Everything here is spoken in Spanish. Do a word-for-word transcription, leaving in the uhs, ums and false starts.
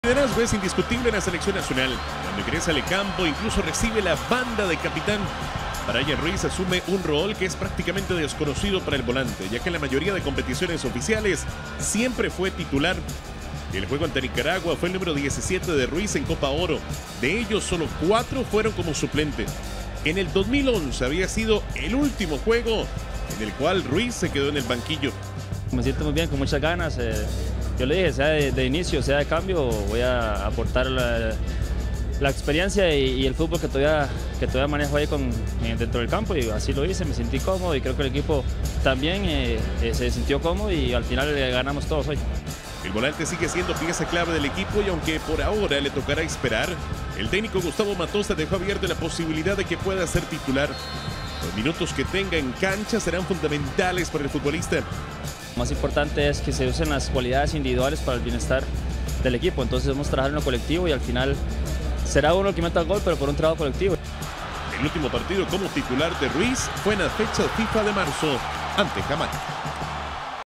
Liderazgo es indiscutible en la selección nacional. Cuando ingresa al campo, incluso recibe la banda de capitán. Brian Ruiz asume un rol que es prácticamente desconocido para el volante, ya que en la mayoría de competiciones oficiales siempre fue titular. El juego ante Nicaragua fue el número diecisiete de Ruiz en Copa Oro. De ellos, solo cuatro fueron como suplente. En el dos mil once había sido el último juego en el cual Ruiz se quedó en el banquillo. Me siento muy bien, con muchas ganas. Eh, yo le dije, sea de, de inicio, sea de cambio, voy a aportar la, la experiencia y, y el fútbol que todavía, que todavía manejo ahí con, eh, dentro del campo, y así lo hice, me sentí cómodo y creo que el equipo también eh, eh, se sintió cómodo y al final eh, ganamos todos hoy. El volante sigue siendo pieza clave del equipo y aunque por ahora le tocará esperar, el técnico Gustavo Matosas dejó abierta la posibilidad de que pueda ser titular. Los minutos que tenga en cancha serán fundamentales para el futbolista. Lo más importante es que se usen las cualidades individuales para el bienestar del equipo, entonces vamos a trabajar en lo colectivo y al final será uno el que meta el gol, pero por un trabajo colectivo. El último partido como titular de Ruiz fue en la fecha FIFA de marzo ante Jamaica.